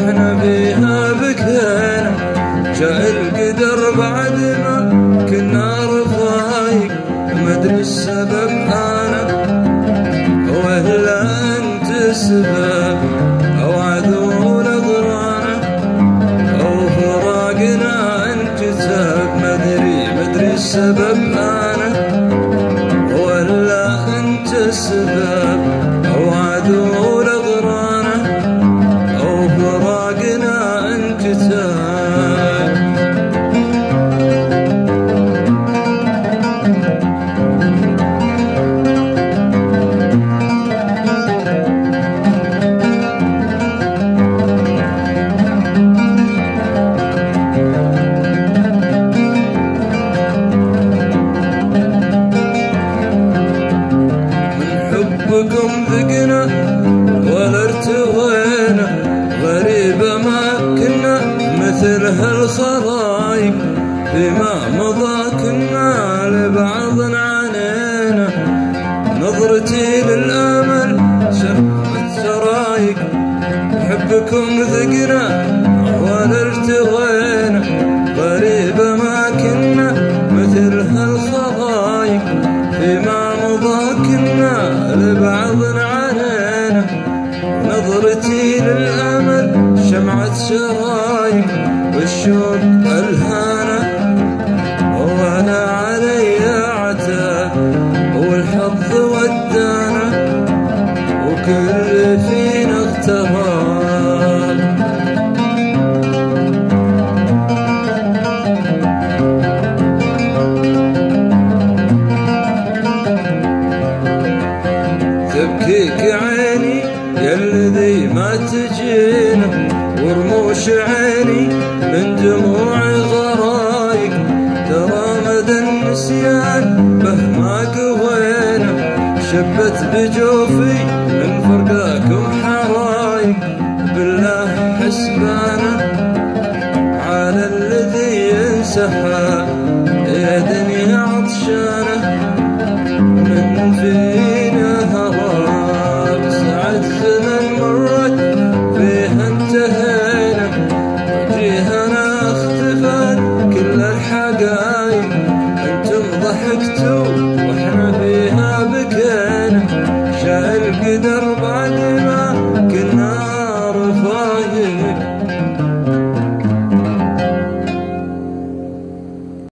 واحنا فيها بكينا. جاء القدر بعد ما كنا رفايق، مدري السبب انا ولا انت السبب، او عذور غرانه او فراقنا انكتب. مدري السبب انا ولا انت السبب، او عذور غرانه او فراقنا انكتب. حبكم ذقنا ولا ارتوينا، غريبة ما كنا مثل هالخرايق. فيما مضى كنا لبعض عانينا، نظرتي للأمل شربت سرايق. حبكم ذقنا ولا ارتوينا، غريبة ما كنا مثل هالخرايق. فيما مضى كنا لبعض عانينا، نظرتي للأمل شمعة شرايق. والشوق ألهانا وانا علي عتاب، والحظ ودانا وكل فينا اغتراب. تبكيك عيني يا الذي ما تجينا، ورموش عيني من دموع غرايق. ترى مدى النسيان مهما قوينا، شبت بجوفي من فرقاكم حرايق. بالله حسبانا على الذي ينسحى، يا دنيا عطشانه من فينا هراك. ساعة زمن مرت فيها انتهينا، وجيهنا اختفت كل الحقايق. انتم ضحكتوا واحنا فيها بكينا، جاء القدر بعد ما كنا رفايق.